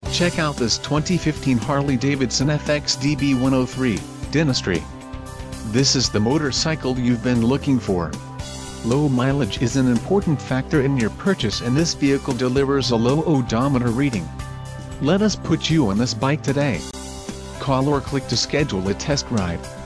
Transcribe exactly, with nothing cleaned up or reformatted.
Check out this twenty fifteen Harley-Davidson F X D B one oh three, DYNA STREE. This is the motorcycle you've been looking for. Low mileage is an important factor in your purchase, and this vehicle delivers a low odometer reading. Let us put you on this bike today. Call or click to schedule a test ride.